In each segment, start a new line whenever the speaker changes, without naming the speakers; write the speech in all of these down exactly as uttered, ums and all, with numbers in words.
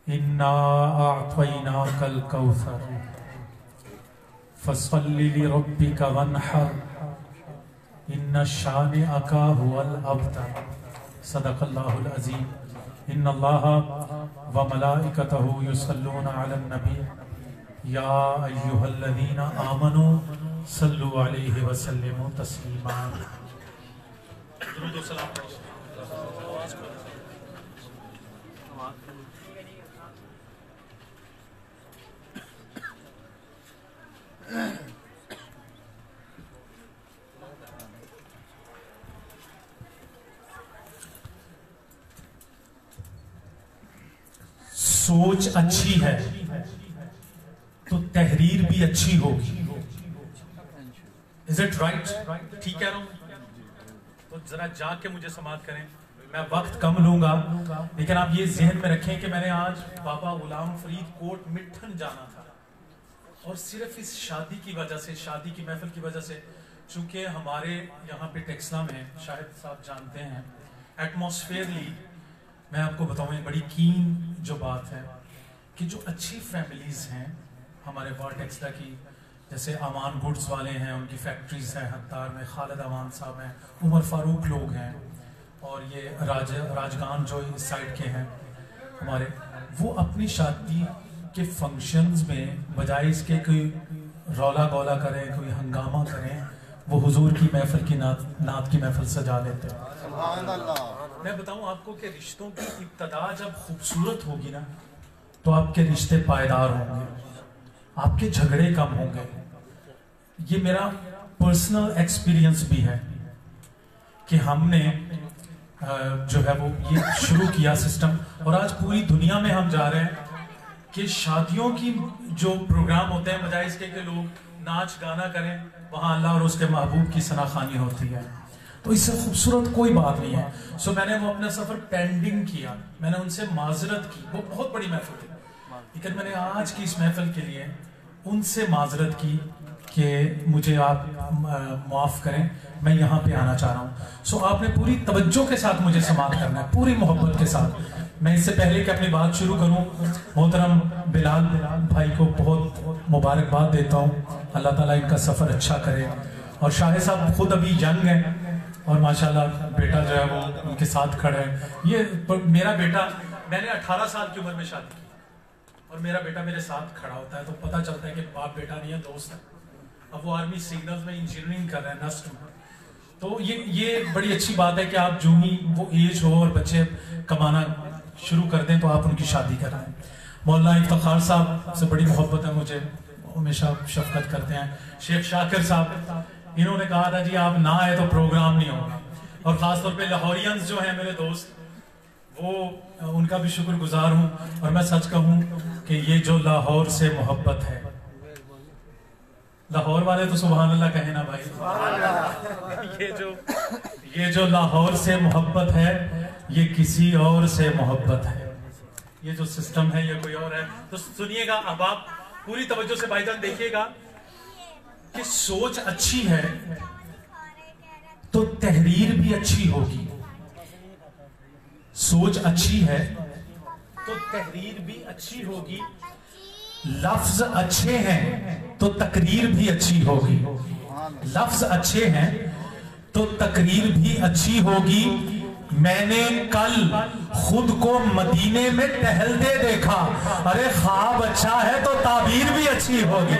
इन्ना अअतैनाकल कौसर फसल्लि लिरब्बिका वन्हर इन्ना शानिअका हुवल अब्तर। सदक़ल्लाहुल अज़ीम। इन्नल्लाहा व मलाइकतहु युसल्लूना अलन नबी या अय्युहल्लज़ीना आमनू सल्लु अलैहि व सल्लिमू तस्लीमा। दुरूद व सलाम पढ़िए। सोच अच्छी है तो तहरीर भी अच्छी होगी। Is it right? ठीक कह रहा हूं? तो जरा जाके मुझे समाअत करें, मैं वक्त कम लूंगा, लेकिन आप ये जहन में रखें कि मैंने आज बाबा गुलाम फरीद कोट मिठन जाना था, और सिर्फ इस शादी की वजह से, शादी की महफिल की वजह से, चूंकि हमारे यहाँ पे टेक्सला में, शायद साहब जानते हैं, एटमॉस्फेयरली मैं आपको बताऊँ एक बड़ी कीन जो बात है कि जो अच्छी फैमिलीज हैं हमारे वार टेक्सला की, जैसे अमान गुड्स वाले हैं, उनकी फैक्ट्रीज हैं हत्तार में, खालिद अमान साहब हैं, उमर फारूक लोग हैं, और ये राज राजगान जो इस साइड के हैं हमारे, वो अपनी शादी के फंक्शंस में बजाय इसके कोई रौला गौला करें, कोई हंगामा करें, वो हुजूर की महफिल की नात नात की महफिल सजा लेते हैं। मैं बताऊं आपको कि रिश्तों की इब्तदा जब खूबसूरत होगी ना, तो आपके रिश्ते पायदार होंगे, आपके झगड़े कम होंगे। ये मेरा पर्सनल एक्सपीरियंस भी है कि हमने जो है वो ये शुरू किया सिस्टम, और आज पूरी दुनिया में हम जा रहे हैं कि शादियों की जो प्रोग्राम होते हैं, बजाय इसके कि लोग नाच गाना करें, वहाँ अल्लाह और उसके महबूब की सनाखानी होती है। तो इससे खूबसूरत कोई बात नहीं है। सो मैंने वो अपना सफर पेंडिंग किया, मैंने उनसे माजरत की, वो बहुत बड़ी महफिल थी, लेकिन मैंने आज की इस महफिल के लिए उनसे माजरत की कि मुझे आप माफ़ करें, मैं यहाँ पे आना चाह रहा हूँ। सो आपने पूरी तवज्जो के साथ मुझे समाअत करना है, पूरी मोहब्बत के साथ। मैं इससे पहले कि अपनी बात शुरू करूँ, मोहतरम बिलाल बिलाल भाई को बहुत मुबारकबाद देता हूँ, अल्लाह ताला इनका सफ़र अच्छा करे। और शाहिद साहब खुद अभी यंग हैं, और माशाल्लाह बेटा जो है वो उनके साथ खड़ा है। ये मेरा बेटा, मैंने अठारह साल की उम्र में शादी की, और मेरा बेटा मेरे साथ खड़ा होता है, तो पता चलता है कि बाप बेटा नहीं है, दोस्त है। अब वो आर्मी सिग्नल्स में इंजीनियरिंग कर रहे हैं, नस्ट में। तो ये ये बड़ी अच्छी बात है कि आप जो ही वो एज हो और बच्चे कमाना शुरू कर दें तो आप उनकी शादी कराएं। मौलाना इफ्तिखार साहब से बड़ी मोहब्बत है मुझे, हमेशा शफकत करते हैं। शेख शाकिर साहब, इन्होंने कहा था जी आप ना आए तो प्रोग्राम नहीं होगा, और खासतौर पे लाहौरियंस जो हैं मेरे दोस्त, वो उनका भी शुक्रगुजार हूँ। और मैं सच कहूँ कि ये जो लाहौर से मोहब्बत है, लाहौर वाले तो सुभान अल्लाह कहे ना भाई, ये जो ये जो लाहौर से मोहब्बत है, ये किसी और से मोहब्बत है। ये जो सिस्टम है ये कोई और है। तो सुनिएगा, अब आप पूरी तवज्जो से भाईजान देखिएगा कि सोच अच्छी है तो तहरीर भी अच्छी होगी। सोच अच्छी है तो तहरीर भी अच्छी होगी, लफ्ज अच्छे हैं तो तकरीर भी अच्छी होगी। लफ्ज अच्छे हैं तो तकरीर भी अच्छी होगी। मैंने कल खुद को मदीने में टहलते देखा, अरे ख्वाब अच्छा है तो ताबीर भी अच्छी होगी।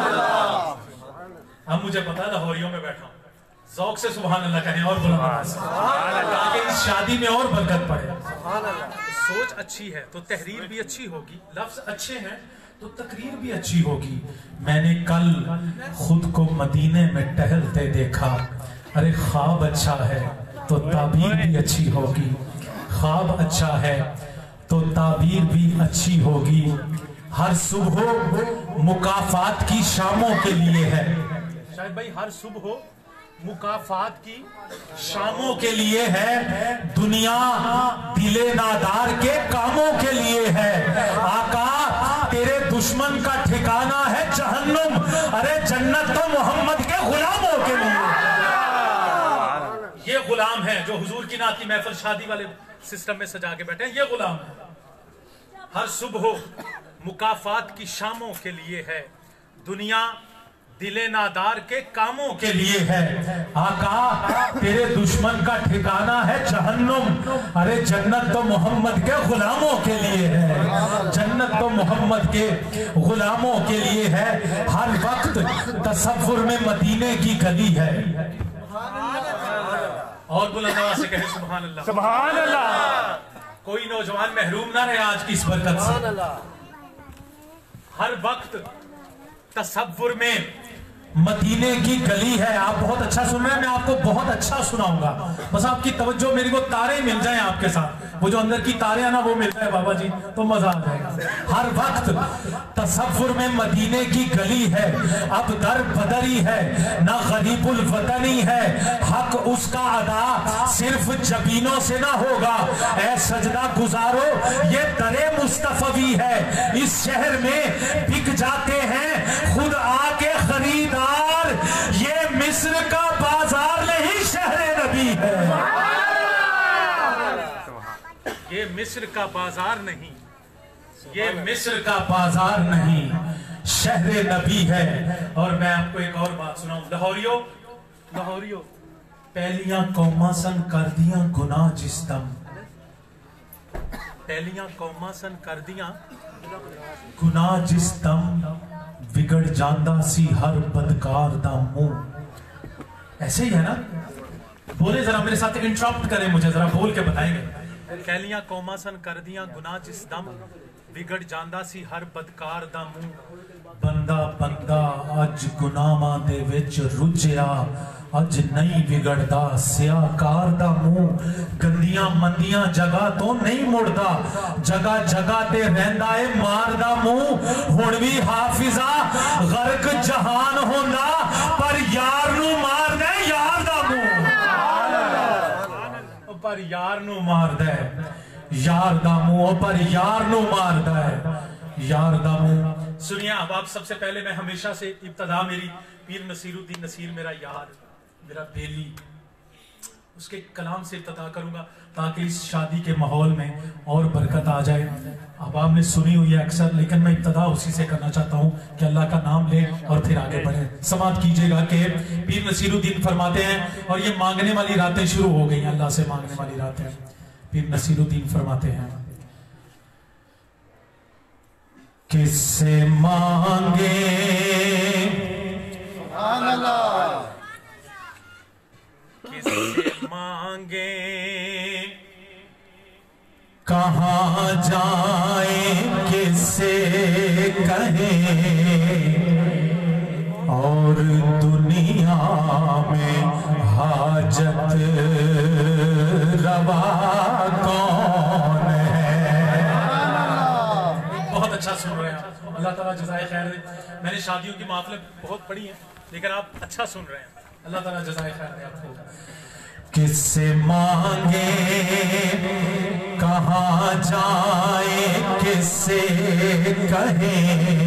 अब मुझे पता है लाहौरियों में बैठा हूं, ज़ौक़ से सुभान अल्लाह कहें और ताकि इस शादी में और बरकत पड़े। सोच अच्छी है तो तहरीर भी अच्छी होगी, लफ्ज अच्छे हैं तो तकरीर भी अच्छी होगी। मैंने कल खुद को मदीने में टहलते देखा, अरे ख्वाब अच्छा है तो ताबीर भी अच्छी होगी। ख्वाब अच्छा है तो ताबीर भी अच्छी होगी। हर सुबह मुकाफात की शामों के लिए है, शायद भाई हर सुबह मुकाफात की शामों के लिए है, दुनिया दिले नादार के कामों के लिए है। आका तेरे दुश्मन का ठिकाना है जहन्नुम, अरे जन्नत तो मोहम्मद के गुलामों के लिए। ये गुलाम है जो हुजूर की नात की महफिल शादी वाले सिस्टम में सजा के बैठे हैं, ये गुलाम है। हर सुबह मुकाफात की शामों के लिए है, दुनिया दिले नादार के कामों के लिए है। आका तेरे दुश्मन का ठिकाना है जहन्नुम, अरे जन्नत तो मोहम्मद के गुलामों के लिए है, जन्नत तो मोहम्मद के गुलामों के लिए है। हर वक्त तसव्वुर में मदीने की गली है। और बुलंद आवाज से कहे सुभान अल्लाह,
सुभान अल्लाह।
कोई नौजवान महरूम ना रहे आज की इस बरकत से। हर वक्त तसव्वुर में मदीने की गली है। आप बहुत अच्छा सुन रहे हैं, मैं आपको बहुत अच्छा सुनाऊंगा, बस आपकी तवज्जो मेरे को तारे मिल जाएं आपके साथ, वो जो अंदर की तारे हैं ना वो मिल जाए बाबा जी तो मजा आ जाएगा। हर वक्त तसव्वुर में मदीने की गली है, अब दर बदरी है ना गरीबुल वतनी है, हक उसका अदा सिर्फ जबीनों से ना होगा, ऐ सजदा गुजारो ये दरे मुस्तफवी है। इस शहर में बिक जाते हैं खुद आके खरीदार, ये मिस्र का बाजार नहीं शहर नबी है, ये मिस्र का बाजार नहीं, ये मिस्र का बाजार नहीं, शहर नबी है। और मैं आपको एक और बात सुनाऊं, लाहौरियो लाहौरियो पहलियां कौमा सन कर दिया गुनाह जिस दम, पहलियां कौमा सन कर दिया गुनाह जिस दम, बिगड़ जांदा सी हर बदकार दा मुंह। ऐसे ही है ना, बोले जरा मेरे साथ, इंटरप्ट करें मुझे जरा, बोल के बताएंगे। कैलियां कौमा सन कर दिया गुनाह जिस दम, बिगड़ जांदा सी हर बदकार दा मुंह, बंदा बंदा अज गुनाहां दे विच रुझिया, अज नहीं बिगड़दा सियाकार दा मुंह, गंदियां मंदियां जगह तो नहीं मुड़दा, जगह जगह ते रहिंदा ए मार दा मुंह, हुण भी हाफिजा गर्क जहान होंदा पर यार नू मारदा यार दा मुंह, पर यार नू मारदा है यार दा मुंह, पर यार नू मारदा है यार दा मुंह। सुनिए अब आप, सबसे पहले मैं हमेशा से इब्तदा मेरी पीर नसीरुद्दीन नसीर मेरा यार, मेरा बेली, उसके कलाम से इब्तदा करूंगा ताकि इस शादी के माहौल में और बरकत आ जाए। अब आपने सुनी हुई है अक्सर, लेकिन मैं इब्तदा उसी से करना चाहता हूँ कि अल्लाह का नाम ले और फिर आगे बढ़े। समाप्त कीजिएगा कि पीर नसीरुद्दीन फरमाते हैं, और ये मांगने वाली रातें शुरू हो गई, अल्लाह से मांगने वाली रातें। पीर नसीरुद्दीन फरमाते हैं, किससे मांगे किससे मांगे कहाँ जाए किससे कहें, और दुनिया में हाजत रवा कौन है। बहुत अच्छा सुन रहे हैं, अल्लाह ताला जज़ाए खैर दे। मैंने शादियों की महफिलें बहुत पढ़ी हैं, लेकिन आप अच्छा सुन रहे हैं, अल्लाह ताला जज़ाए खैर दे आपको। किससे मांगे कहाँ जाए किससे कहे,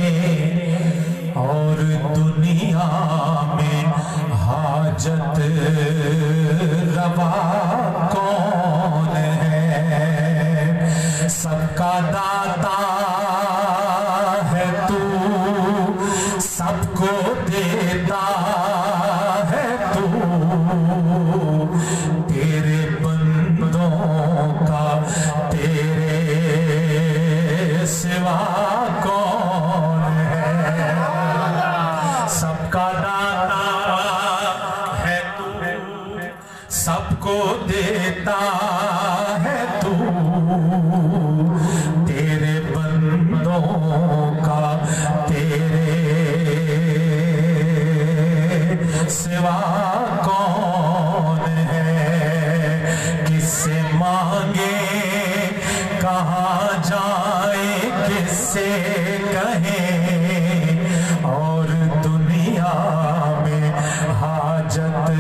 और दुनिया में हाजत रवा कौन है। सबका दाता है तू, सबको देता है तू, तेरे बंदों का तेरे सिवा कौन है। सबका दाता है तू, सबको देता है तू, तेरे बंदों का तेरे सिवा कौन है। किससे मांगे कहाँ जाए किससे कहे, और दुनिया में हाजत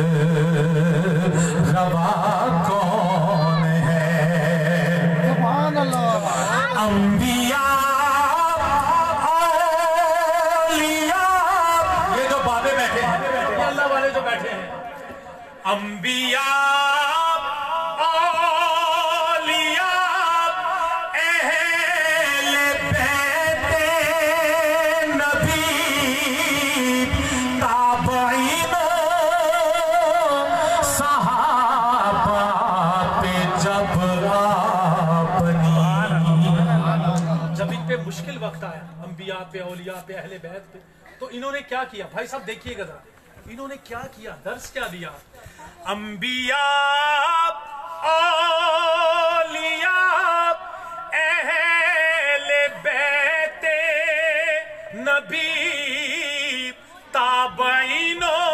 रवा कौन है। अंबिया औलिया, ये जो बाबे बैठे हैं, ये अल्लाह वाले जो बैठे हैं, अंबिया औलिया अहले مشکل وقت آیا انبیاء پہ، اولیاء پہ، اہل بیت پہ، تو انہوں نے کیا کیا؟ بھائی صاحب دیکھیے گا ذرا، انہوں نے کیا کیا، درس کیا دیا؟ انبیاء، اولیاء، اہل بیت نبی، تابعینوں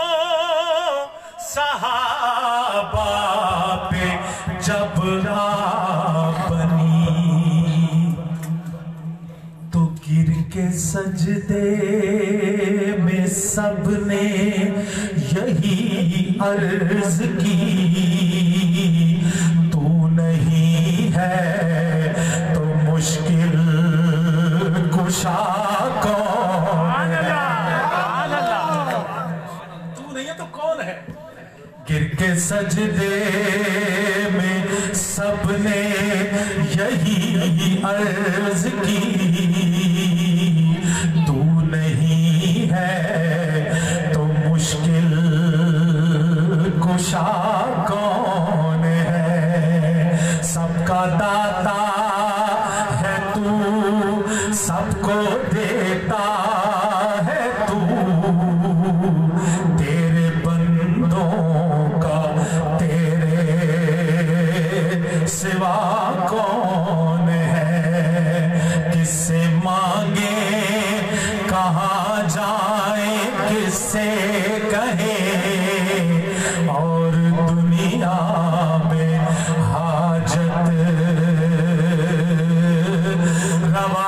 صحابہ پہ جب راہ بنی تو گر کے سجدے میں سب نے یہی عرض کی، تو نہیں ہے تو مشکل کشا کون ہے؟ تو نہیں ہے تو کون ہے؟ گر کے سجدے میں سب نے یہی عرض کی، تو نہیں ہے تو مشکل کشا کون ہے؟ سب کا داتا ہے تو، سب کو دیتا ہے تو، تیرے بندوں کا تیرے سوا کون ہے؟ کس سے مانگے کہاں جائیں، کس سے کہیں، اور دنیا میں حاجت روا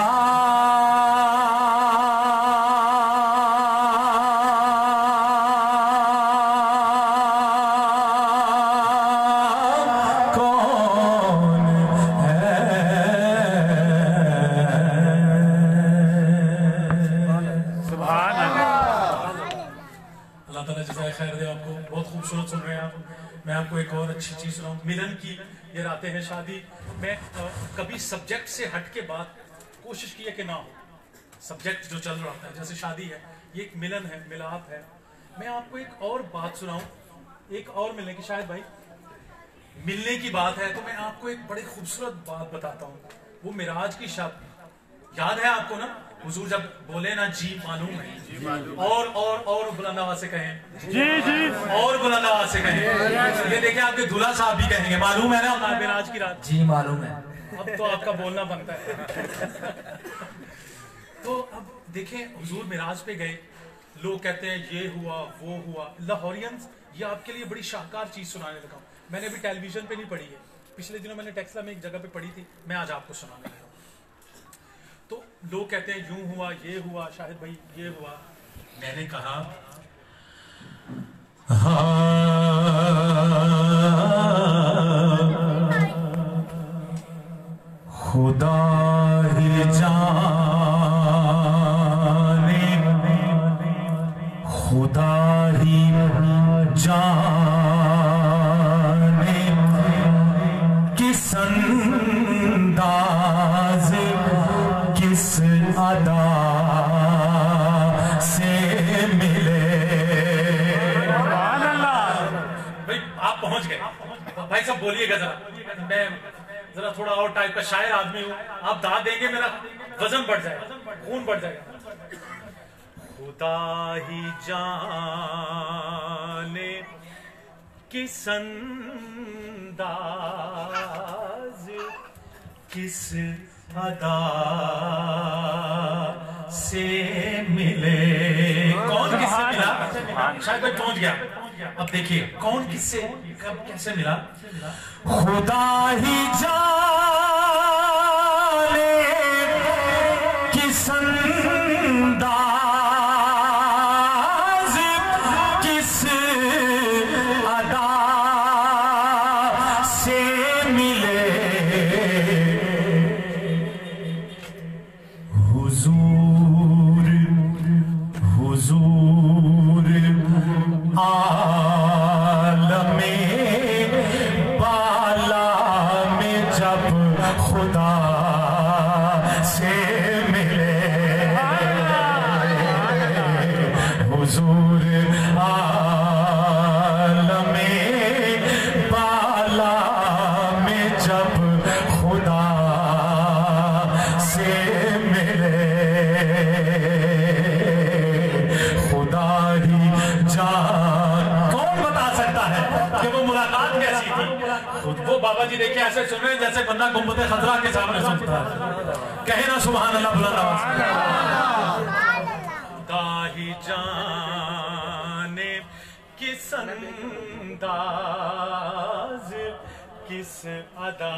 سن رہے ہیں آپ. میں آپ کو ایک اور اچھی چیز سناؤں. ملن کی یہ راتیں ہیں شادی میں کبھی سبجیکٹ سے ہٹ کے بات کوشش کی ہے کہ نہ ہو. سبجیکٹ جو چل رہا ہے جیسے شادی ہے، یہ ایک ملن ہے، ملاپ ہے. میں آپ کو ایک اور بات سناؤں، ایک اور ملنے کی، شاید بھائی ملنے کی بات ہے تو میں آپ کو ایک بڑی خوبصورت بات بتاتا ہوں. وہ معراج کی شب یاد ہے آپ کو نا؟ حضور جب بولے نا جی معلوم ہے، اور اور اور بلند آواز سے کہیں جی جی، اور بلند آواز سے کہیں. یہ دیکھیں آپ کے دلہا صاحب بھی کہیں گے معلوم ہے نا معراج کی رات؟ جی معلوم ہے. اب تو آپ کا بولنا بنتا ہے. تو اب دیکھیں حضور معراج پہ گئے، لوگ کہتے ہیں یہ ہوا وہ ہوا. لاہورینز یہ آپ کے لیے بڑی شاہکار چیز سنانے لگا ہوں. میں نے ابھی ٹیلی ویژن پہ نہیں پڑھی ہے، پچھلے دنوں میں نے ٹیکسلا میں ایک جگہ پہ پڑھی تھی، میں آج آپ کو سنانے لگا ہوں. تو لوگ کہتے ہیں یوں ہوا یہ ہوا، شاہد بھائی یہ ہوا. میں نے کہا خدا ہی جانے، خدا ہی جانے کس انداز کس ادا سے ملے. بھائی آپ پہنچ گئے. بھائی صاحب بولیے گا ذرا، میں ذرا تھوڑا اور ٹائپ کا شاعر آدمی ہوں. آپ داد دیں گے میرا وزن بڑھ جائے گا، خون بڑھ جائے گا. خدا ہی جانے کس انداز کس ادا سے ملے. کون کس سے ملا؟ شاید کوئی پہنچ گیا. اب دیکھیے کون کس سے کب کیسے ملا. خدا ہی جانے کس انداز کس ادا سے ملے. حضور حضور عالم بالا میں جب خدا سے ملے. वो बाबा जी देखे ऐसे सुन रहे हैं जैसे बंदा गुम्बद खजरा के सामने सुनता है। कहे ना सुभान अल्लाह बुलंद आवाज से। दाही जाने किस अंदाज किस अदा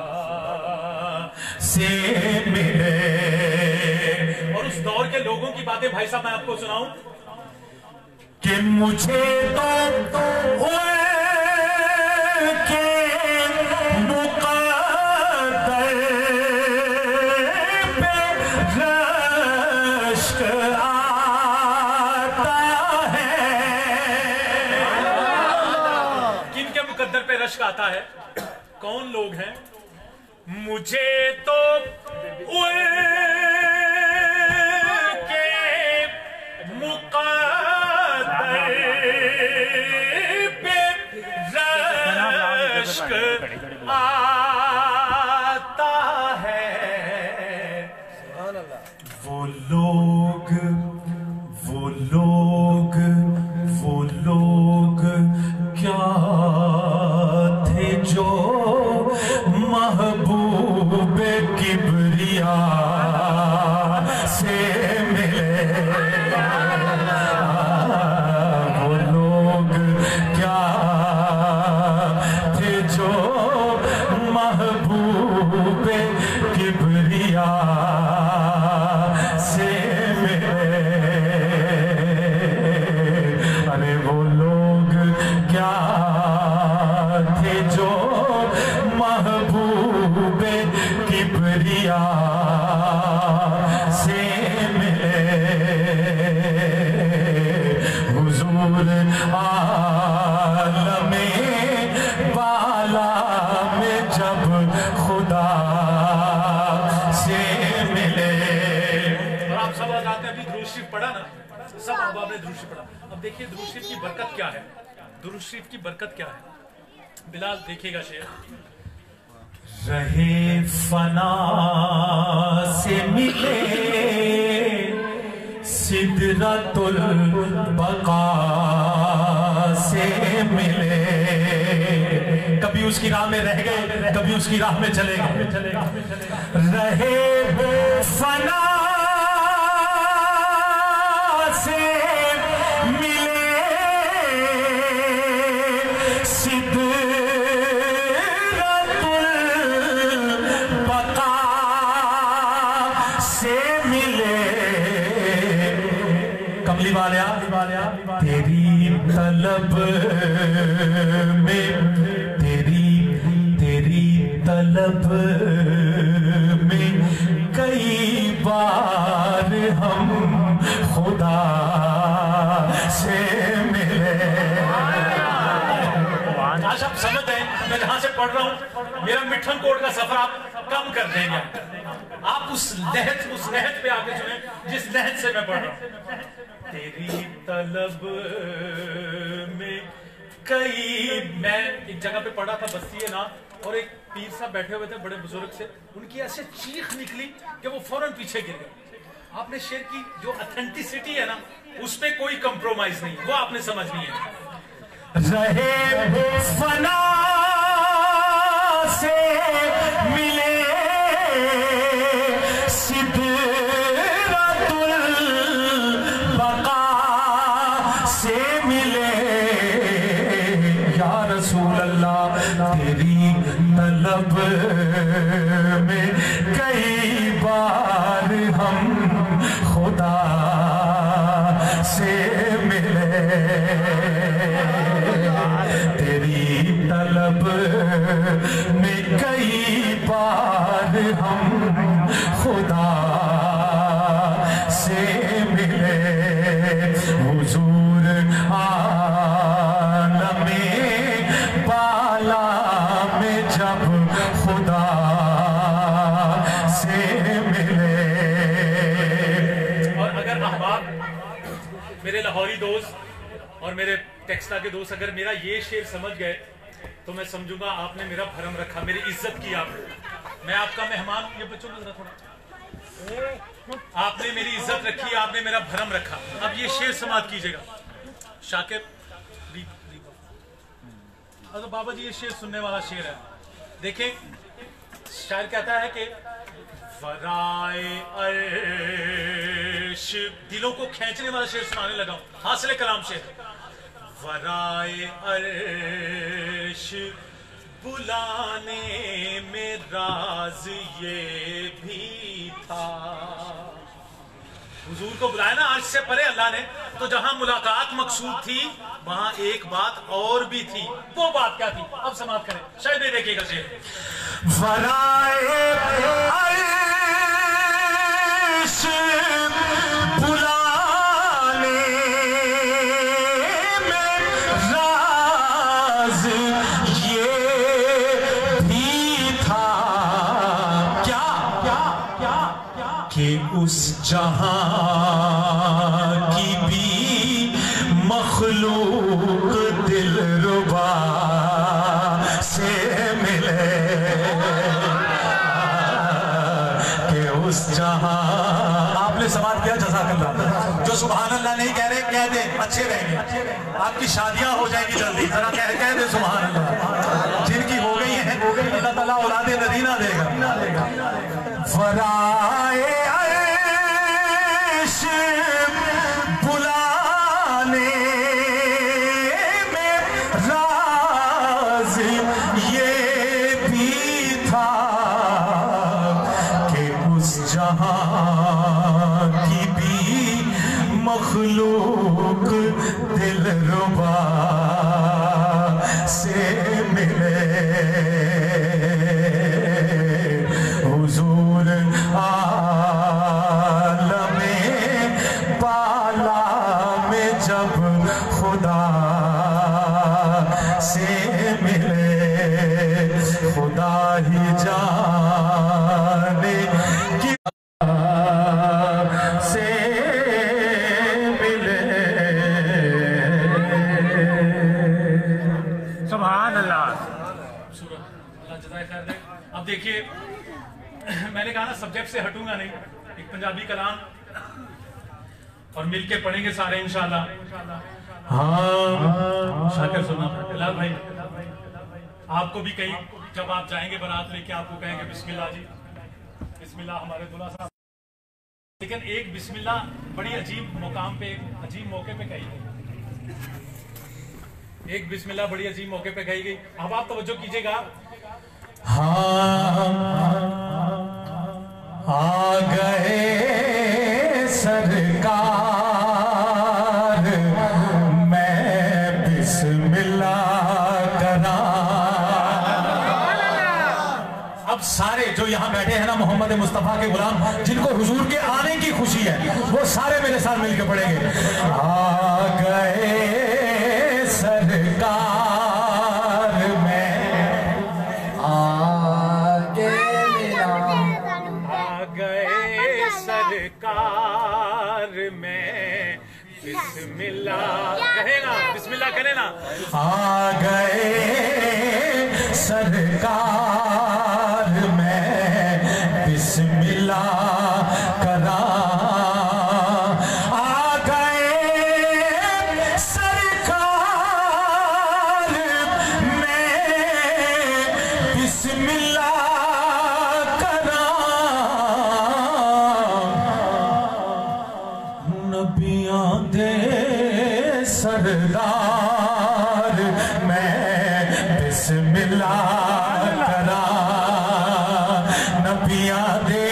से मिले। और उस दौर के लोगों की बातें भाई साहब मैं आपको सुनाऊं कि मुझे तो के मुक़द्दर पे रश्क आता है। किनके मुक़द्दर पे रश्क आता है? कौन लोग हैं? मुझे तो उनके मुक़द्दर पे रश्क आता है। वो लोग वो लोग वो लोग क्या थे जो महबूब किबरिया से मिले। वो लोग क्या थे जो महबूब किबरिया से मिले। अरे वो लोग क्या थे जो महबूब किबरिया से मिले। हुजूर आलमे बाला में जब खुदा से मिले। और आप सब रात में अभी दुरूद शरीफ पढ़ा ना, सब अहबाब ने दुरूद शरीफ पढ़ा। अब देखिए दुरूद शरीफ की बरकत क्या है, दुरूद शरीफ की बरकत क्या है। बिलाल देखिएगा शेर। रहे फना से मिले सिदरतुल बका से मिले। कभी उसकी राह में रह गए, कभी उसकी राह में चले गए। रहे फना से मिले सिदरतुल बका से मिले। कमली वाले तेरी तलब में तेरी तेरी तलब में कई बार हम खुदा से मिले। आज आप समझ गए मैं जहां से पढ़ रहा हूं, मेरा मिठन कोट का सफर आप कम कर देंगे। आप उस लहज उस लहज पे आके सुने जिस लहज से मैं पढ़ रहा हूं। तेरी तलब में कई, मैं एक जगह पे पढ़ा था बस्ती है ना, और एक पीर साहब बैठे हुए थे बड़े बुजुर्ग से, उनकी ऐसे चीख निकली कि वो फौरन पीछे गिर गए। आपने शेर की जो ऑथेंटिसिटी है ना, उस पे कोई कंप्रोमाइज नहीं, वो आपने समझनी है। रहे फना से मिले सिदरतुल बका से मिले। या रसूल अल्लाह तेरी तलब में कई बार हम खुदा से मिले। तेरी तलब में कई बार हम खुदा से मिले। हुजूर आलमे बाला में जब खुदा से मिले। और अगर अहबाब मेरे लाहौरी दोस्त और मेरे टेक्सटा के दोस्त अगर मेरा ये शेर समझ गए तो मैं समझूंगा आपने मेरा भरम रखा, मेरी इज्जत की आपने। मैं आपका मेहमान, ये बच्चों को जरा थोड़ा, आपने मेरी इज्जत रखी, आपने मेरा भरम रखा। अब ये शेर समाप्त कीजिएगा। शाकिर, अरे बाबा जी ये शेर सुनने वाला शेर है। دیکھیں شاعر کہتا ہے کہ ورائے عرش، دلوں کو کھینچنے والا شعر سنانے لگا ہوں، حاصل کلام شعر. ورائے عرش بلانے میں راز یہ بھی تھا. حضور کو بلایا نا عرش سے پرے اللہ نے، تو جہاں ملاقات مقصود تھی وہاں ایک بات اور بھی تھی. وہ بات کیا تھی؟ اب سماعت کریں، شاید نہیں دیکھیے گا شعر. ورائے عرش بلانے میں راز یہ بھی تھا کیا کہ اس جہاں کی بھی مخلوق دلربا سے ملے، کہ اس جہاں. آپ نے سماعت کیا؟ جزاک اللہ. جو سبحان اللہ نہیں کہہ رہے کہہ دیں، اچھے رہیں گے. آپ کی شادیاں ہو جائیں گی جلدی، ذرا کہہ دیں سبحان اللہ. جن کی ہو گئی ہیں اللہ تعالیٰ اولاد مدینہ دے گا. ورائے عرش بلانے میں راز یہ بھی تھا کہ اس جہاں کی بھی مخلوق دلربا سے ملے. حضور عالم بالا میں جب خدا سے ملے، خدا ہی جانے کی سے ملے.
سبحان اللہ.
اللہ جزائے خیر دے. اب دیکھیے میں نے کہا نا سبجیکٹ سے ہٹوں گا نہیں، ایک پنجابی کلام اور مل کے پڑھیں گے سارے انشاءاللہ. ہاں شاکر سننا بلال بھائی، آپ کو بھی کہیں جب آپ جائیں گے برات لے کے آپ کو کہیں گے بسم اللہ جی، بسم اللہ ہمارے دلہا صاحب. لیکن ایک بسم اللہ بڑی عجیب مقام پہ، ایک عجیب موقع پہ کہی گئی. ایک بسم اللہ بڑی عجیب موقع پہ کہی گئی. اب آپ توجہ کیجئے گا. ہاں آ گئے سرکار میں بسم اللہ کرا. اب سارے جو یہاں بیٹھے ہیں نا محمد مصطفیٰ کے غلام، جن کو حضور کے آنے کی خوشی ہے، وہ سارے میرے ساتھ مل کے پڑھیں گے. آ گئے سرکار سرکار میں بسم اللہ کہے نا، بسم اللہ کرے نا. آ گئے سرکار میں بسم اللہ کرا. آ گئے سرکار میں بسم اللہ سردار میں بسم اللہ کرا. نبیاں دے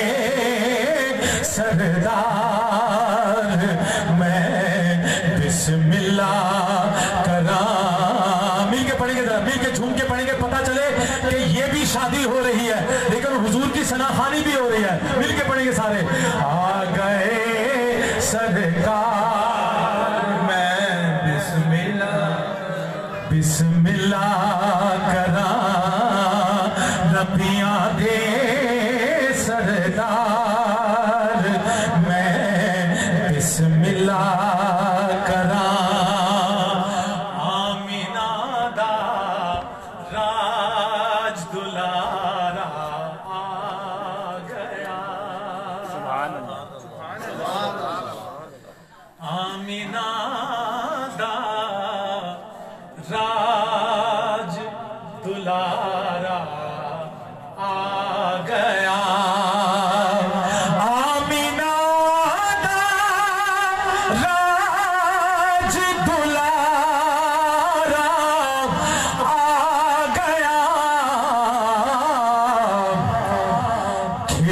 سردار میں بسم اللہ کرا. مل کے پڑھیں گے، ذرا مل کے جھوم کے پڑھیں گے، پتہ چلے کہ یہ بھی شادی ہو رہی ہے لیکن حضور کی ثناخوانی بھی ہو رہی ہے. مل کے پڑھیں گے سارے. آ گئے سرکار بسم اللہ کرا. نبیاں دے سردار میں بسم اللہ کرا. آمینہ دا راج دلارا آ گیا.
سبحان اللہ.
آمینہ دا راج دلارا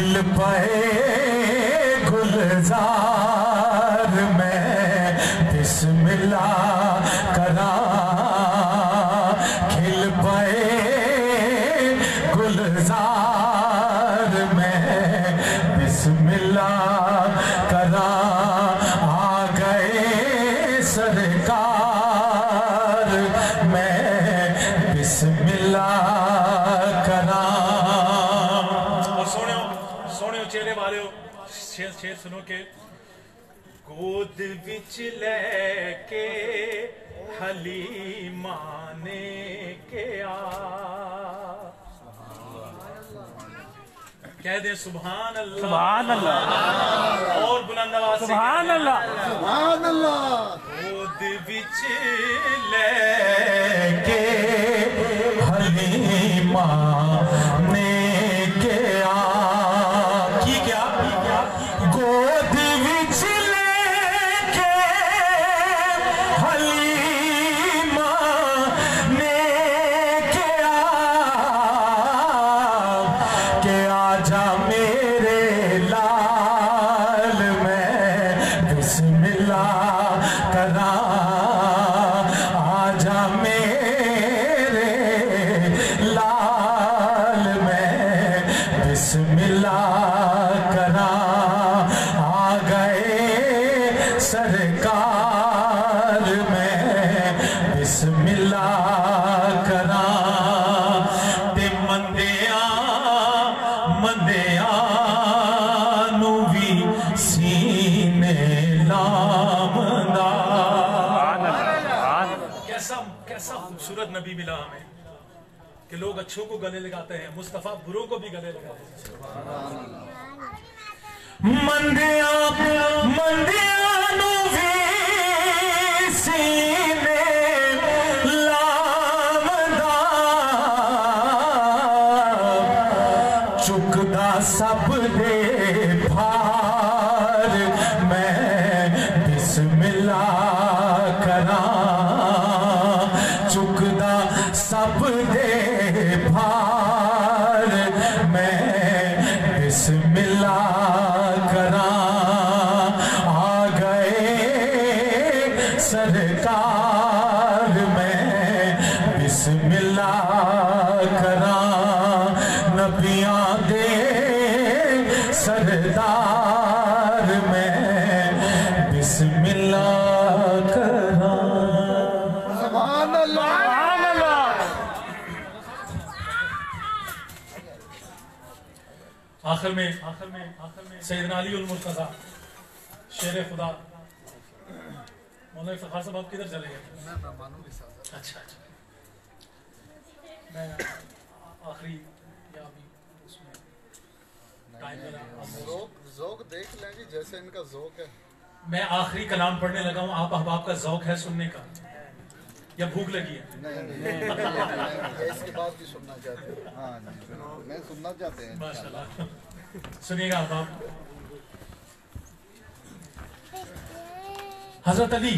کھل پائے گلزار میں بسم اللہ کراں کھل پائے گلزار میں بسم اللہ کراں آ گئے سرکار میں بسم اللہ کراں اور سونے سونے چہرے والے ہو شیر شیر سنو کہ گود وچ لے کے حلیمہ نے کیا کہہ دیں سبحان اللہ
سبحان اللہ
اور بلند آواز سے
سبحان اللہ
سبحان اللہ
گود وچ لے کے حلیمہ نے کیا کی کیا گود وچ لے کے حلیمہ نے کیا کہ آجا میرے لال میں بسم اللہ کراں آجا میرے لال میں بسم اللہ کراں آ گئے سرکار میں بسم اللہ کراں تے مندیاں مندیاں نو بھی سینے لامدا کیسا کیسا خوبصورت نبی ملا ہمیں کہ لوگ اچھوں کو گلے لگاتے ہیں مصطفیٰ بروں کو بھی گلے لگاتے ہیں مندیاں مندیاں نو بھی سینے لامدا چکدا سب دے بھار میں بسم اللہ کراں چکدا سب دے بھار میں بسم اللہ کراں آ گئے سرکار میں بسم اللہ کراں نبیاں دے سردار میں بسم اللہ کراں
سبحان اللہ
سبحان اللہ
آخر میں آخر میں سیدنا علی المرتضیٰ شیر خدا مولانا افتخار صاحب آپ کدھر چلے گئے اچھا اچھا میں آخری یا ابھی اس میں ٹائم میرا
ذوق ذوق دیکھ لیں جی جیسے ان کا ذوق ہے
میں آخری کلام پڑھنے لگا ہوں آپ احباب کا ذوق ہے سننے کا یا بھوک لگی ہے
نہیں نہیں اس کے بعد بھی سننا چاہتے ہیں ہاں میں سننا چاہتے ہیں
ماشاءاللہ سنیے گا احباب حضرت علی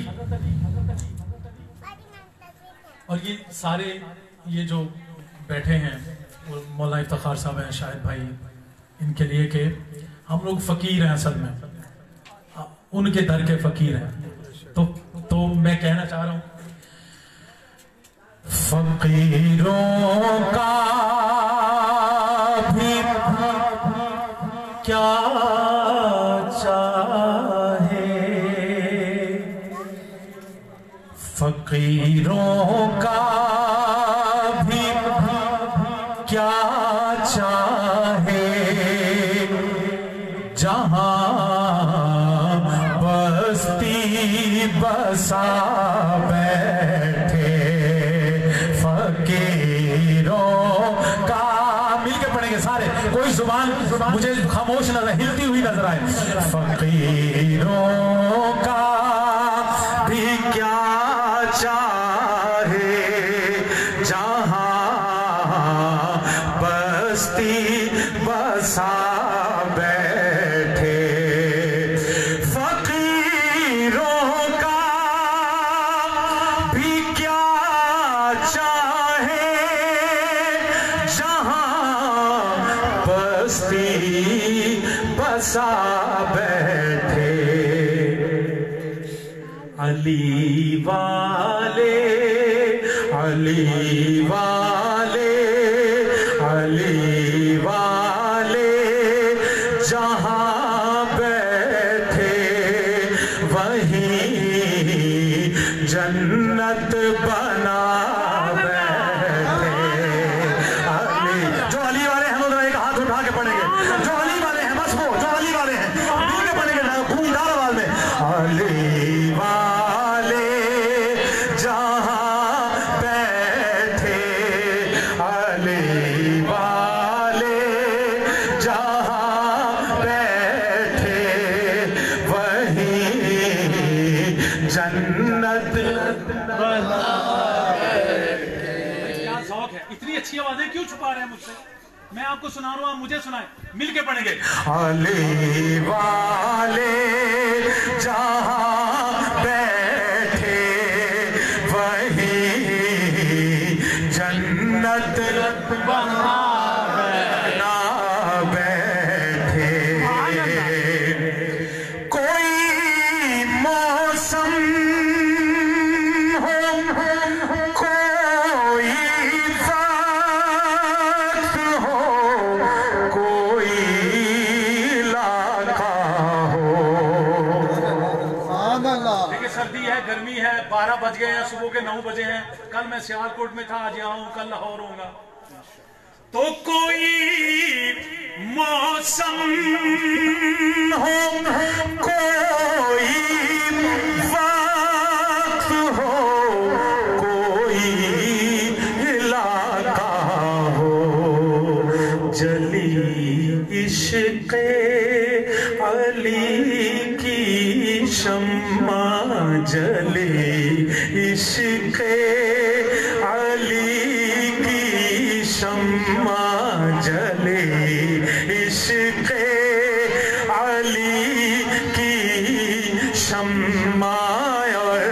اور یہ سارے یہ جو بیٹھے ہیں مولانا افتخار صاحب ہیں شاہد بھائی ان کے لیے کہ ہم لوگ فقیر ہیں اصل میں ان کے در کے فقیر ہیں تو تو میں کہنا چاہ رہا ہوں فقیروں کا بھی کیا چاہے فقیروں کا بھی کیا چاہے جہاں بستی بسا بیٹھے فقیروں کا مل کے پڑھیں گے سارے کوئی زبان مجھے خاموش نظر ہلتی ہوئی نظر آئے فقیروں کا بھی کیا چاہے جہاں بستی بسا بیٹھے فقیروں کا بھی کیا چاہے جہاں بستی सा बैठे अली वाले अली वाले अली वाले जहाँ बैठे वहीं जन्नत बना बैठे। अली जो अली वाले हैं वो एक हाथ उठा के पढ़ेंगे, जो अली वाले हैं बस वो जो अली वाले हैं मिल के पढ़ेंगे ना भूमदार आवाज में। अली वाले जहाँ बैठे अली वाले जहाँ बैठे वहीं जन्नत बना। क्या शौक है, इतनी अच्छी आवाजें क्यों छुपा रहे हैं मुझसे? मैं आपको सुना रहा हूं, आप मुझे सुनाएं, मिलके पढ़ेंगे। अली वाले जहाँ बैठे वहीं जन्नत बना बैठे। कोई मौसम हो कोई वक्त हो कोई इलाका हो। देखिए सर्दी है, गर्मी है, बारह बज गए हैं, सुबह के नौ बजे हैं। कल मैं सियालकोट में था, आज यहाँ हूँ, कल लाहौर होऊंगा। तो कोई मौसम हो कोई वक्त हो कोई इलाका हो, जली इश्क़ अली की शम्मा जली इश्क़ अली की शम्मा जले इश्क़ अली की शम्मा और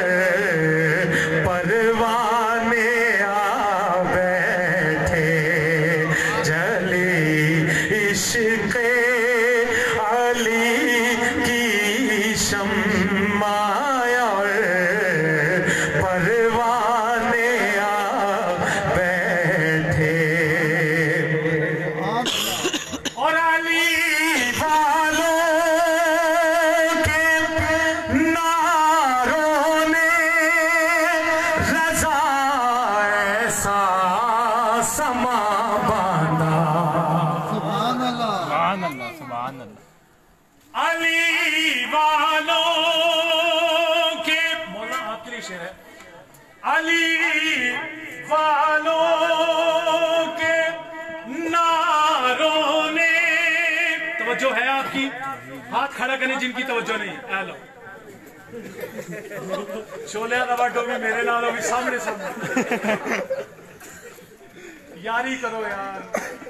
परवाने आ बैठे जले इश्क़ अली की शम्मा और परवाने आ बैठे। और अली वालों के नारों ने रज़ा ऐसा समा बांधा।
सुभान अल्लाह
सुभान अल्लाह सुभान अल्लाह।
अली वालों के मौला आपके लिए शेर है। अली वालों के नारों ने, तवज्जो है आपकी, हाथ खड़ा करने जिनकी तवज्जो नहीं है। लो शोले दबाटो भी मेरे नालों भी सामने सामने यारी करो यार।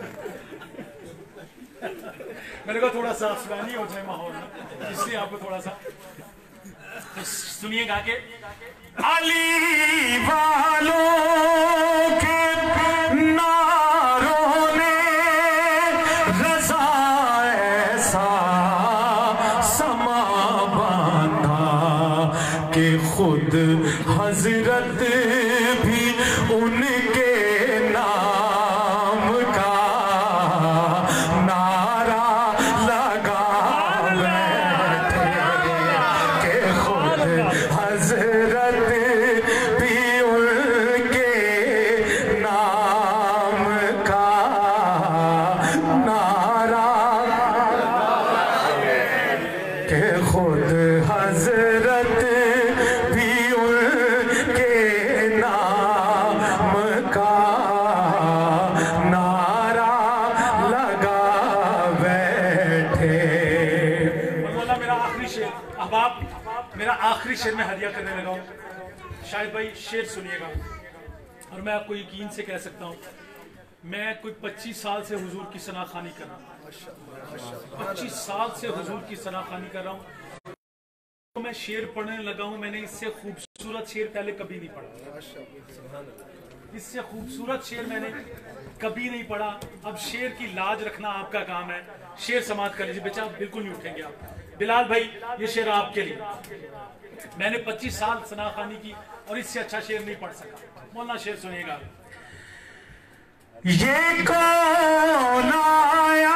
मेरे को थोड़ा सा अफगानी हो जाए माहौल में, इसलिए आपको थोड़ा सा तो सुनिएगा कि अली वालों के नारों ने रज़ा ऐसा समा बांधा कि खुद हजरत भी उनके नाम का नारा लगा बैठे कि खुद हजरत भी उनके नाम का नारा कि खुद हजरत भी उनके नाम का नारा लगा बैठे। मौला मेरा आखिरी शेर, अब आप मेरा आखिरी शेर में हदिया करने लगा हूँ। शायद भाई शेर सुनिएगा, और मैं आपको यकीन से कह सकता हूँ मैं कोई पच्चीस साल से हुजूर की सनाखानी कर रहा हूँ, पच्चीस साल से हुजूर की सनाखानी कर रहा हूँ। तो मैं शेर पढ़ने लगा हूँ, मैंने इससे खूबसूरत शेर पहले कभी नहीं पढ़ा। اس سے خوبصورت شعر میں نے کبھی نہیں پڑھا. اب شعر کی لاج رکھنا آپ کا کام ہے. شعر سماعت کر لیجیے. بچہ بالکل نہیں اٹھیں گے آپ. بلال بھائی یہ شعر آپ کے لیے. میں نے پچیس سال ثنا خوانی کی اور اس سے اچھا شعر نہیں پڑھ سکا. مولانا شعر سنیے گا. یہ کون آیا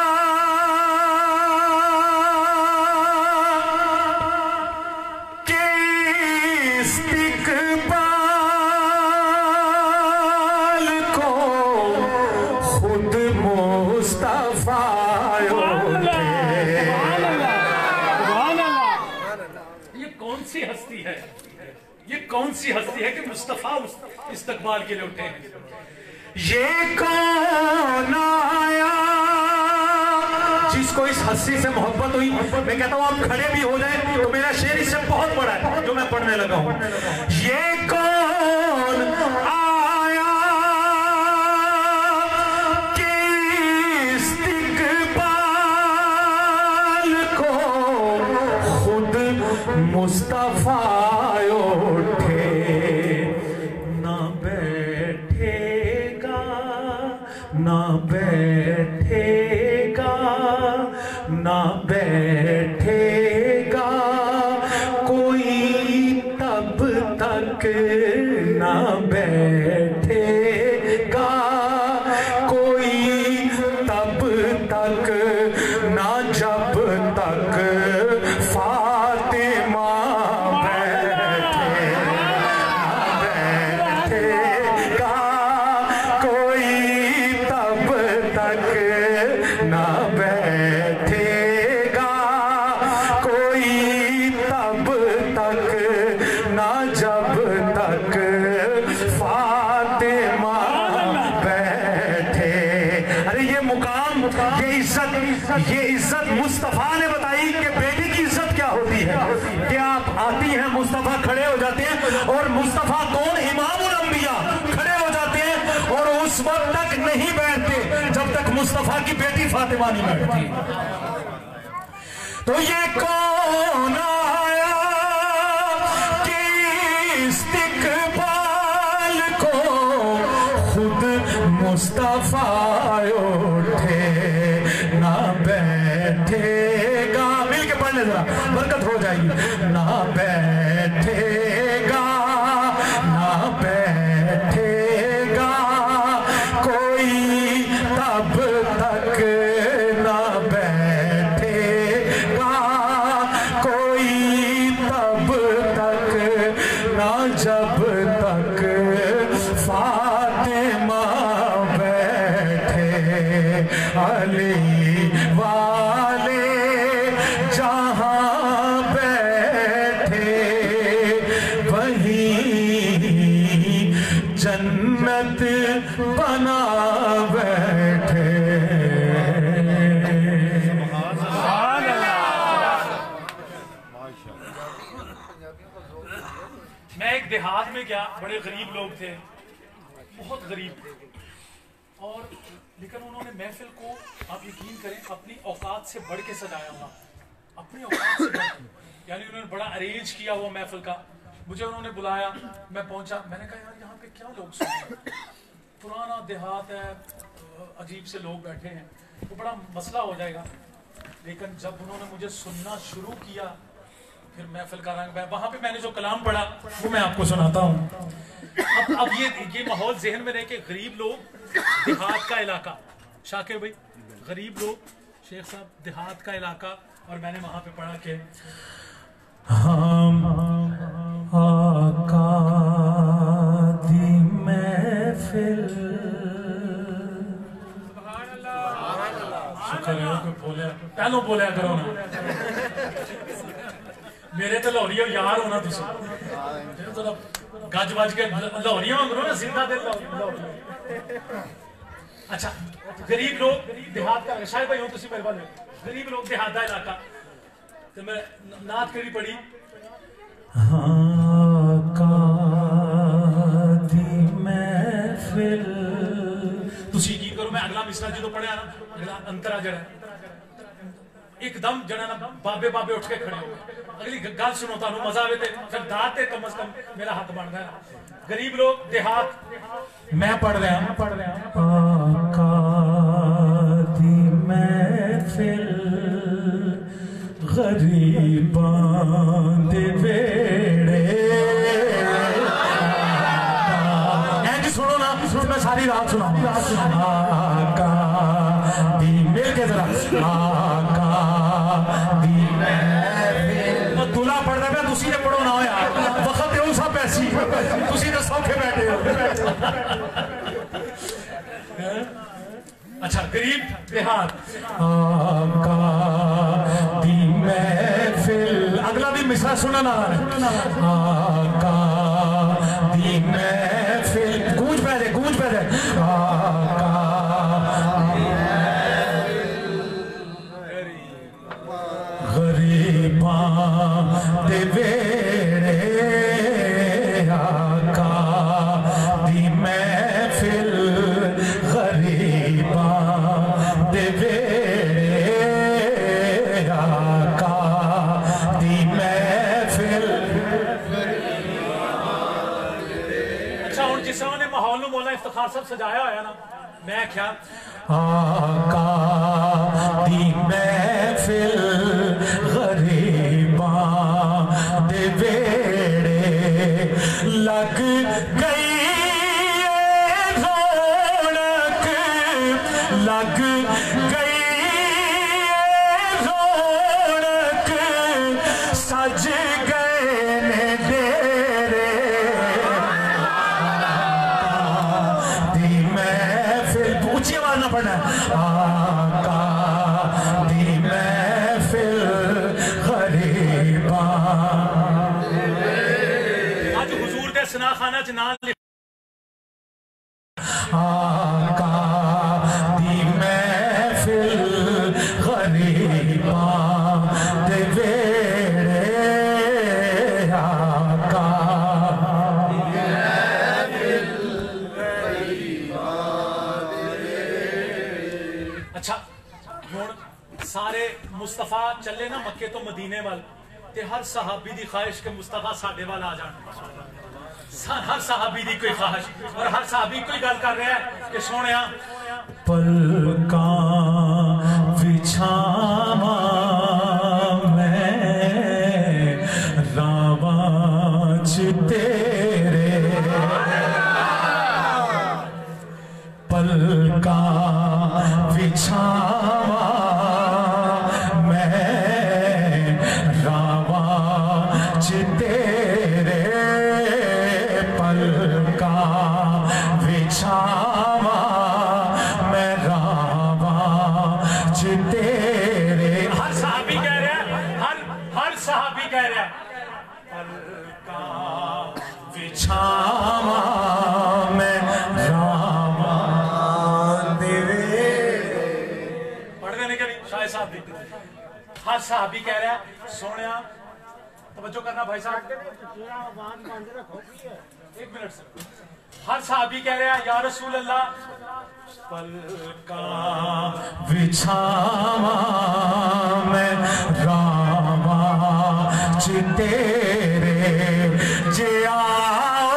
کون سی ہستی ہے کہ مصطفیٰ استقبال کے لیے اٹھے ہیں. یہ کون آیا جس کو اس ہستی سے محبت ہوئی. میں کہتا ہوں آپ کھڑے بھی ہو جائیں تو میرا شعر اس سے بہت بڑا ہے جو میں پڑھنے لگا ہوں. یہ کون آیا کہ استقبال کو خود مصطفیٰ نہ بیٹھے گا نہ بیٹھے گا کوئی تب تک نہ بیٹھے گا کوئی تب تک نہ جب تک فاطمہ یہ عزت مصطفیٰ نے بتائی کہ بیٹی کی عزت کیا ہوتی ہے کہ آپ آتی ہیں مصطفیٰ کھڑے ہو جاتے ہیں اور مصطفیٰ کون امام الانبیاء کھڑے ہو جاتے ہیں اور اس وقت تک نہیں بیٹھتے جب تک مصطفیٰ کی بیٹی فاطمہ نہیں بیٹھتی. تو یہ کون آیا کہ استقبال کو خود مصطفیٰ اٹھے نہ بیٹھے گا. مل کے پڑھنے ذرا برکت ہو جائے گی. نہ بیٹھے گا نہ بیٹھے گا کوئی تب تک نہ بیٹھے گا کوئی تب تک نہ جب تک فاطمہ بیٹھے. علی والے جہاں بیٹھے وہیں جنت بنا بیٹھے. میں ایک دیہات میں گیا. بڑے غریب لوگ تھے, بہت غریب تھے, اور لیکن انہوں نے محفل کو آپ یقین کریں اپنی اوقات سے بڑھ کے سجایا ہوا. اپنی اوقات سے بڑھ کے, یعنی انہوں نے بڑا ارینج کیا ہوا محفل کا. مجھے انہوں نے بلایا, میں پہنچا, میں نے کہا یار یہاں پہ کیا لوگ سن رہے ہیں, پرانا دیہات ہے, عجیب سے لوگ بیٹھے ہیں, وہ بڑا مسئلہ ہو جائے گا. لیکن جب انہوں نے مجھے سننا شروع کیا پھر محفل کا رنگ بہ. وہاں پہ میں نے جو کلام پڑھا وہ میں آپ کو سناتا ہوں. اب اب یہ یہ ماحول ذہن میں رہے کہ غریب لوگ, دیہات کا علاقہ, شاکر بھائی غریب لوگ, شیخ صاحب دیہات کا علاقہ, اور میں نے وہاں پہ پڑھا کہ ہم آقا دی محفل. شکر ہے کوئی بولے, پہلو بولیا کرو نا, میرے تو لاہوری یار ہونا تھی گج بج کے لاہوری کرو نا, زندہ دل لاہوری. اچھا غریب لوگ دیہات کا, شاید بھائی ہوں تسی میرے بات میں, غریب لوگ دیہات کا علاقہ, تو میں نعت کری پڑھی. آقا دی محفل, تسی یقین کرو میں اگلا مصرع جو پڑھیا نا, اگلا انترا جڑا एकदम जड़ा ना बाबे बाबे उठ के खड़े हो गए। अगली गल सुनो तानू मजा आवे ते फिर दात ते कम से कम मेरा हक बनदा है। गरीब लोग देहात मैं पढ़ रहा हूं पढ़ रहा हूं आका दी महफिल गरीबां दे वेड़े ऐंज सुनो ना सुनो मैं सारी रात सुनाऊंगा आका दी मिल के जरा आका दी महफिल मैं दूल्हा पढ़ रहा मैं तुसी ने पढ़ो ना हो यार वक्त है सब ऐसी तुसी तो सौखे बैठे हो। अच्छा गरीब देहात आका दी महफिल अगला भी मिसरा सुना ना आका दी महफिल गूंज पे दे गूंज पे दे आका गरीबां दे वेड़े आका दी महफिल गरीबां दे वेड़े आका दी महफिल। अच्छा हुण जिस तरह ने माहौल नूं मौला इफ्तिखार साहब सजाया होया ना मैं क्या आका दी महफिल गरीबां दे वेड़े लग गई रौनक लग गई रौनक सज गए ने डेरे दी महफिल ऊंची आवाज ना पढ़ना आका दी महफिल गरीबां आज हुजूर दे सना खाना च नाम आका दी महफिल गरीबां दे वेड़े आका दी महफिल गरीबां दे वेड़े। अच्छा हुण सारे मुस्तफा चले ना मक्के तो मदीने वाल ते हर सहाबी दी ख्वाहिश के मुस्तफा साडे वाल आ जाण हर सहाबी दी कोई ख्वाहिश और हर सहाबी कोई गल कर रहा है कि सोनिया पलकां विछावा मैं रावां च तेरे पलकां विछावा मैं रावां च तेरे पलकां विछावा मैं रावां च तेरे। हर सहाबी कह रहा है हर हर सहाबी कह रहा है पलकां विछावा मैं रावां दे पढ़ देने के नहीं शायद साहब हर सहाबी कह रहा है सोनिया तवज्जो करना भाई साहब एक मिनट से हर सहाबी कह रहा है या रसूल अल्लाह पलकां विछावा मैं रावां च तेरे जे आओ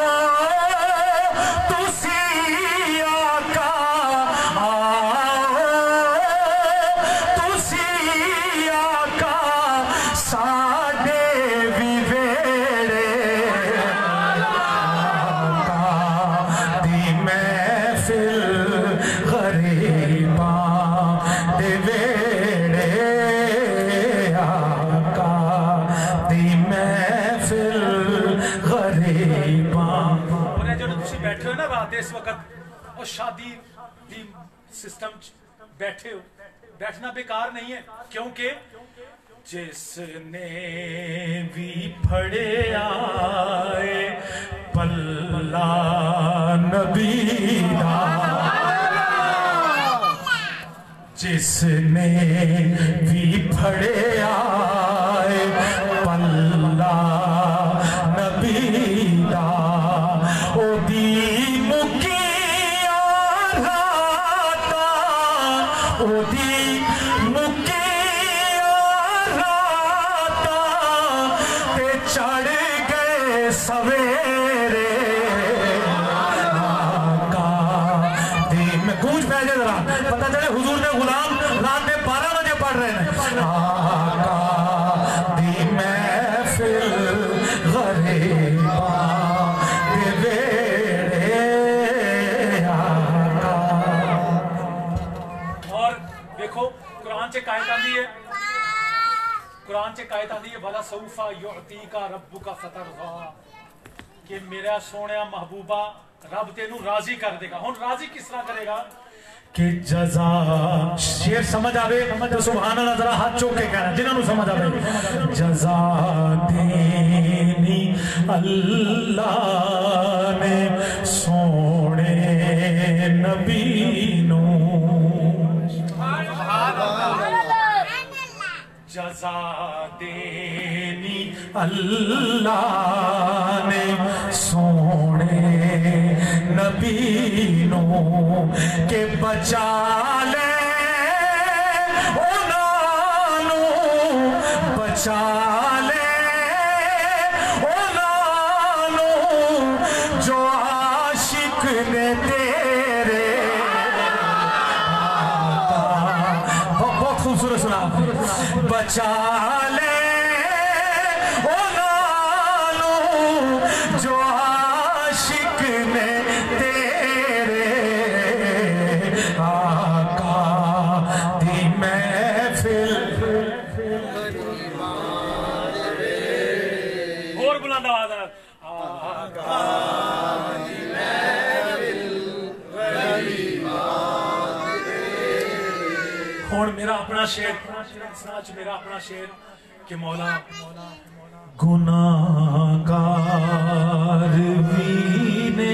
तुसी आका आओ तुसी आका साडे भी वेड़े आका दी महफिल गरीबां दे वेड़े आका दी महफिल गरीबां। और जो तुसी बैठे हो ना रात इस वक्त वो शादी दी सिस्टम बैठे हो बैठना बेकार नहीं है क्योंकि जिसने भी फड़े आए पल्ला नबी दा जिसने भी फड़े आए पल्ला नबी दा ओदी मुकिया राता ओदी मुकिया قرآن چ آیت آتی ہے وَلَا سَوْفَ يُعْتِيكَ رَبُّكَ فَتَرْضَىٰ کہ میرا سونیا محبوبہ رب تینوں راضی کر دے گا. ہن راضی کس طرح کرے گا کہ جزا شیر سمجھ آوے تو سبحان اللہ ذرا ہاتھ چوک کے کہنا جنہاں نو سمجھ آوے. جزا دینی اللہ نے سونے نبی نو جزا دینی اللہ نے سونے نبی نو کہ بچا لے انہاں نو بچا لے انہاں نو جو عاشق نے تیرے. بہت خوبصورت سنا. بچا لے انہاں نو جو عاشق نے تیرے آقا دی محفل. اور بلند آواز آقا دی محفل ہون میرا اپنا شعر سناچ میرا اپنا شعر کہ مولا گناہگار بھی نے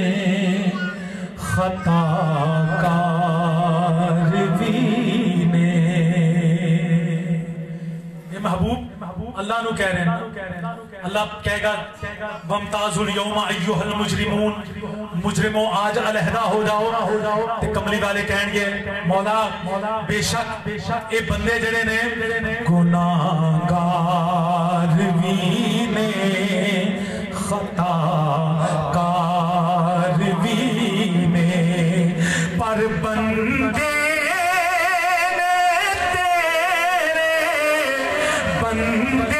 خطا کار بھی نے. یہ محبوب اللہ نو کہہ رہے ہیں. اللہ کہے گا وَامْتَازُ الْيَوْمَ أَيُّهَا الْمُجْرِمُونَ مجرموں آج علیحدہ ہو جاؤ. تے کملی والے کہیں گے مولا بے شک اے بندے جڑے نے گناہگار بھی نے خطا کار بھی نے پر بندے نے تیرے بندے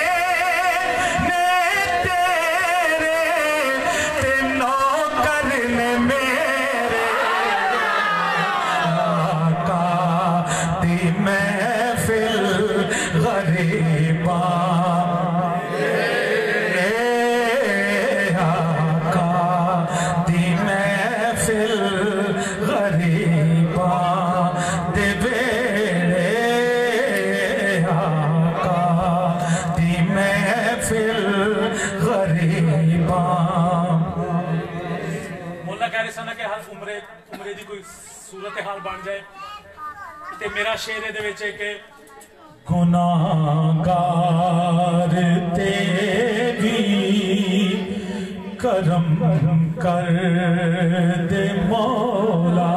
صورتحال بن جائے تے میرا شعر دے وچ ہے کہ گناہگار تے بھی کرم کر دے مولا.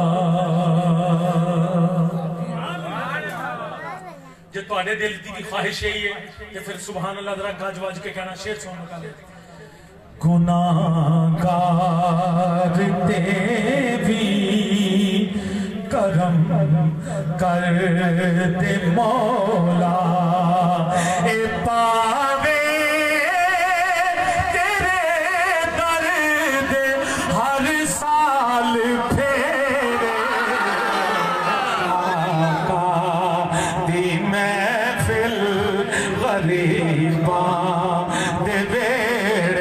جے تواڈے دل دی خواہش یہی ہے کہ پھر سبحان اللہ ذرا گج وج کے کہنا شعر سن کا لے. گناہگار تے بھی کرم کر دے مولا اے پاوے تیرے درد ہر سال پھیرے آقا دی محفل غریباں دے بیڑے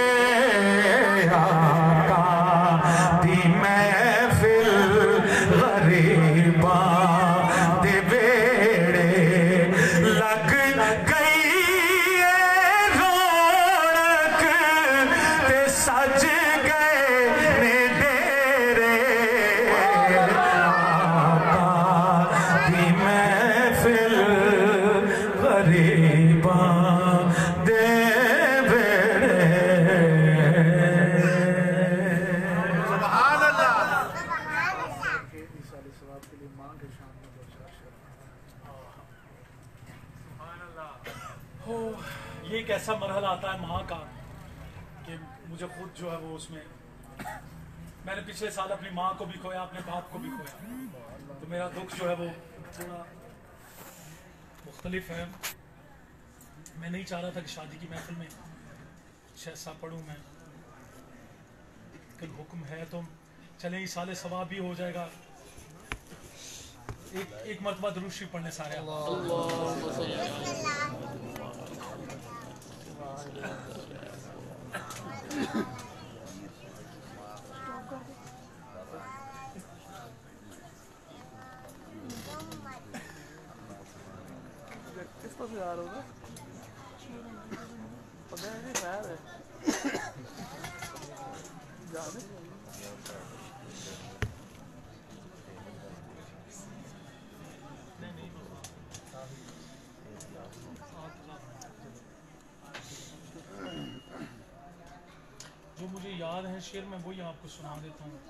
ایسا مرحلہ آتا ہے ماں کا کہ مجھے خود جو ہے وہ اس میں میں نے پچھلے سال اپنی ماں کو بھی کھویا اپنے باپ کو بھی کھویا تو میرا دکھ جو ہے وہ تھوڑا مختلف ہے. میں نہیں چاہ رہا تھا کہ شادی کی محفل میں کچھ ایسا پڑھوں میں کہ حکم ہے تو چلیں ایصال ثواب بھی ہو جائے گا. ایک ایک مرتبہ درود شریف پڑھنے سارے
واپس آ رہا ہوں پتہ نہیں خیر ہے جانے
جو مجھے یاد ہے شعر میں وہی آپ کو سنا دیتا ہوں.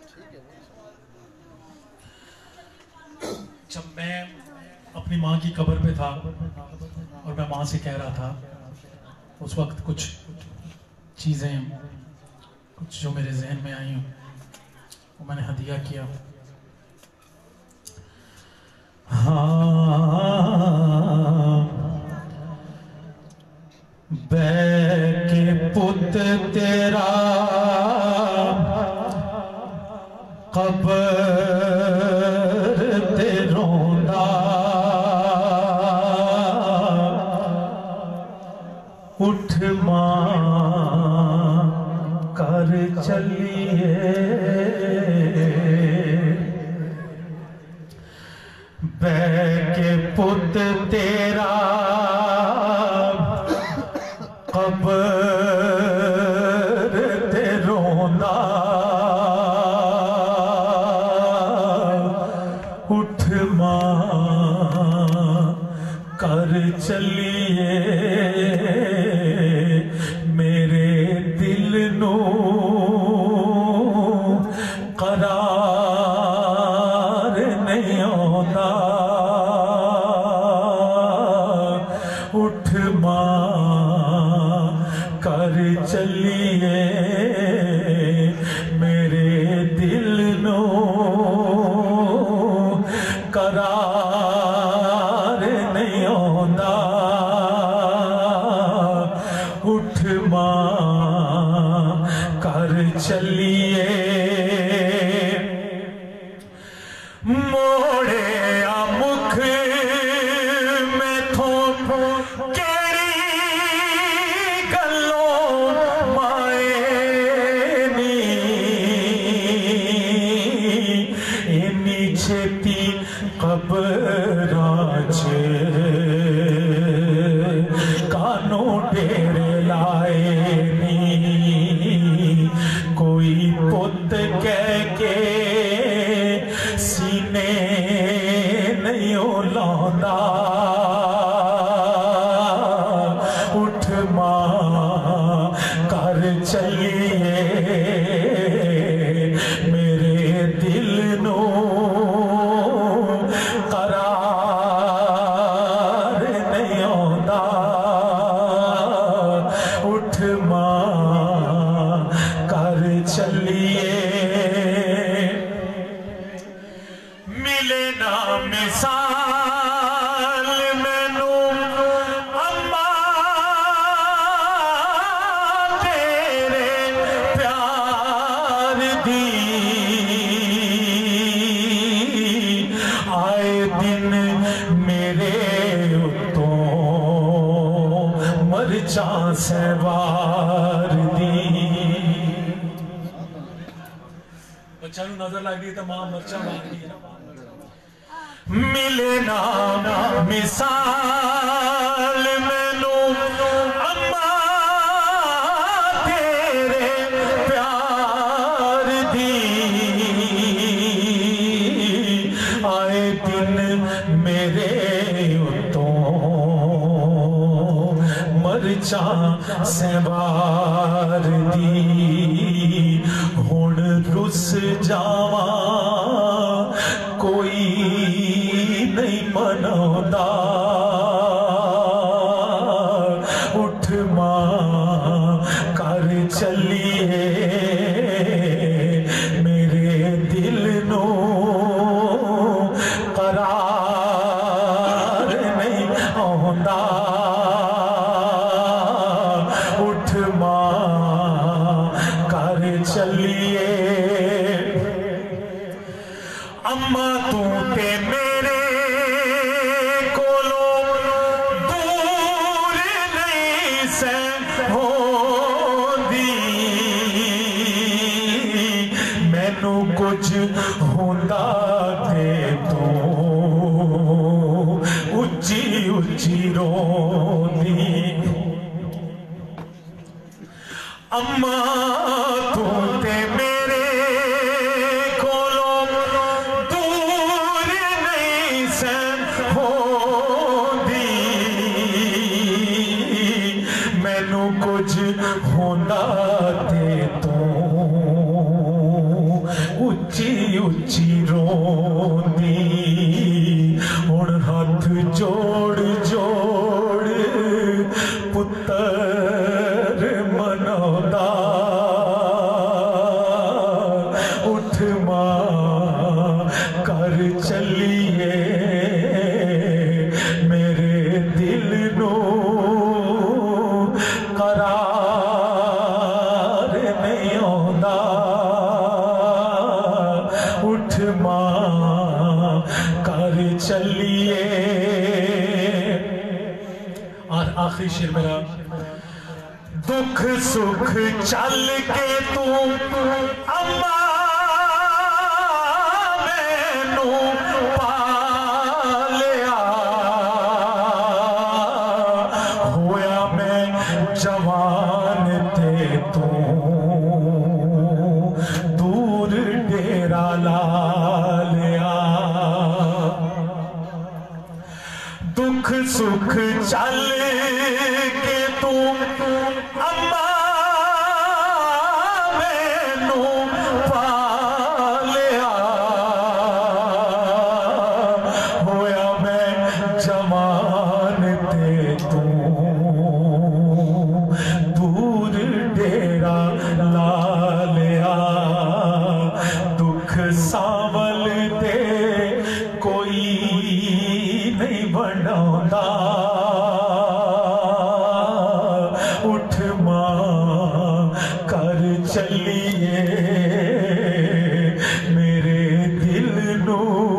جب میں اپنی ماں کی قبر پہ تھا اور میں ماں سے کہہ رہا تھا اس وقت کچھ چیزیں کچھ جو میرے ذہن میں آئی ہوں وہ میں نے ہدیہ کیا. ہاں بے کے پت تیرا قبر تے روندا اٹھ ماں کر چلیے بے کے پت تیرا قبر تے روندا اٹھ ماں کر چلیے میرے دل نو قرار نہیں آندا اٹھ ماں کر چلیے میرے دل نو قرار نہیں آندا اٹھ ماں کر چلیے موڑے آ مکھ میں تھوں کیڑی گلوں مائے نی اینی چھتی قبراں چ کانوں ڈیرے لائے نی کوئی پت کہہ کے سینے نہیں لاؤندا اٹھ ماں کر چلیے میرے دل نو قرار نہیں آندا اٹھ ماں کر چلیے ملے نا مثال مینو اماں تیرے پیار دی آئے دن میرے اتوں مرچاں سوار دی بچہ نو نظر لگ دی تو ماں مرچاں مار دی ملے نا مثال مینو اماں تیرے پیار دی آئے دن میرے اتوں مرچاں سوار دی ہن رس جاواں کوئی نہیں مناوندا اٹھ ماں کر چلیے میرے دل نو قرار نہیں آندا اٹھ ماں کر چلیے اماں تو تے میرے کولوں دور نہیں سے ہوندی مینو کچھ ہوندا تے تو اچھی उच्ची रोंदी अम्मा तू ते मेरे कोलों दूर नहीं सन होंदी मैनू कुछ होंदा ते तू उच्ची उच्ची रोंदी हुण हाथ जोड़ जोड़ पुत्तर मनौदा उठ मां कर चलिए मेरे दिल नू करार नहीं आउंदा उठ मां कर चलिए। और आखिरी शेर मेरा दुख सुख चल के तू अम्मा मैनू पालिया होया मैं जवान ते तू दूर डेरा ला लिया दुख सुख चल के तू अम्मा मैनू पालिया होया मैं जवान ते तू दूर डेरा ला लिया दुख सावल दे कोई नहीं बनांदा उठ मां कर चलिए मेरे दिल नू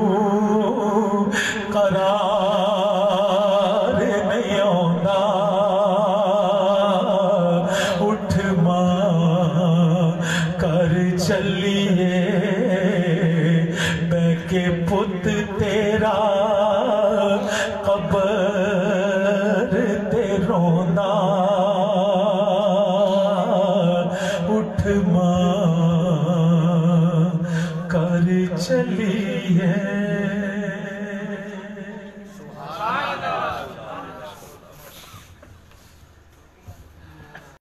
करार नहीं आउंदा उठ मां कर चलिए बैके पुत तेरा कबर ते रोंदा